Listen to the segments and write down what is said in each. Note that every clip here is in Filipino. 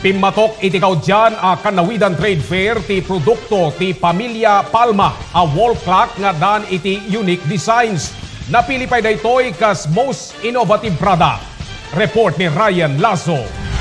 Pimatok itikaw dyan a Kanawidan Trade Fair ti produkto ti Pamilya Palma a wall clock nga dan iti unique designs. Napili pa daytoy kas most innovative product. Report ni Ryan Lazo.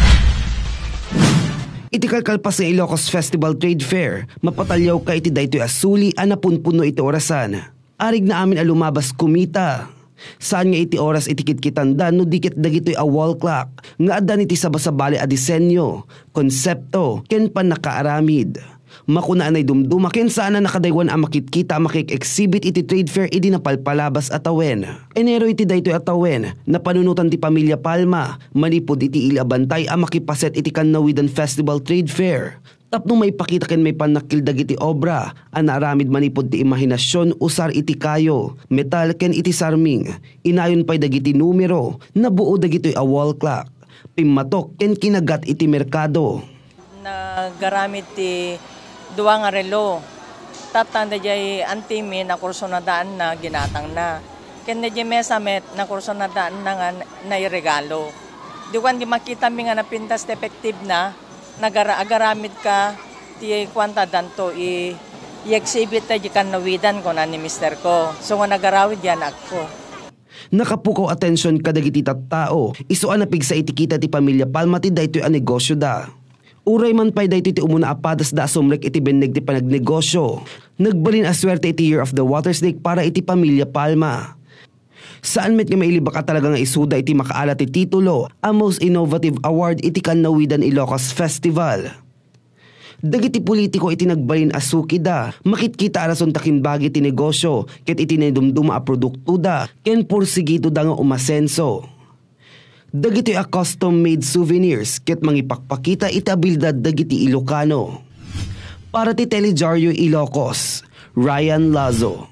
Iti kalkalpas sa Ilocos Festival Trade Fair, mapatalyaw ka iti daytoy asuli a napunpuno iti orasan. Arig na amin a lumabas kumita. Saan nga iti oras itikit-kitanda no dikit dagitoy a wall clock nga adan iti sabasabali a disenyo, konsepto, ken pan nakaaramid. Makunaan ay dumduma ken saan na nakadaywan a makitkita makik-exhibit iti trade fair idi napalpalabas atawen. Enero iti daytoy atawen, napanunutan ti Pamilya Palma, manipod iti ilabantay a makipaset iti Kanawidan Festival Trade Fair. Tapno may pakita ken may panakildag iti obra, anaramid manipod ti imahinasyon usar iti kayo, metal ken iti sarming, inayon pa'y dagiti numero, nabuo dagito'y a wall clock, pimatok ken kinagat iti merkado. Nagaramid ti duwa nga relo, taptanda jay antimi na kurso na daan na ginatang na, ken na jay mesamet na kurso na daan na nga nairegalo. Diwan di makita mi nga napintas effective na, nagagaramid ka ti kwanta danto i-exhibit ta di Kanawidan ko na ni mister ko. So nga nagarawid yan ako. Nakapukaw atensyon kadagiti tattao, isuan na pigsa itikita ti Pamilya Palma ti daytoy a negosyo da. Uray man pa'y daytoy ti umuna apadas da asumrek iti beneg ti panagnegosyo. Nagbalin aswerte iti Year of the Water Snake para iti Pamilya Palma. Saan met nga mailibak ka talaga nga isuda iti makaalat ti titulo, a Most Innovative Award iti Kanawidan Ilocos Festival. Dagiti politiko iti nagbalin asuki da, makitkita arason takin bagi ti negosyo, ket iti nedumduma a produkto da, ken porsigido da nga umasenso. Dagiti a custom-made souvenirs, ket mangipakpakita iti abilidad dagiti Ilocano. Para ti Telejaryo Ilocos, Ryan Lazo.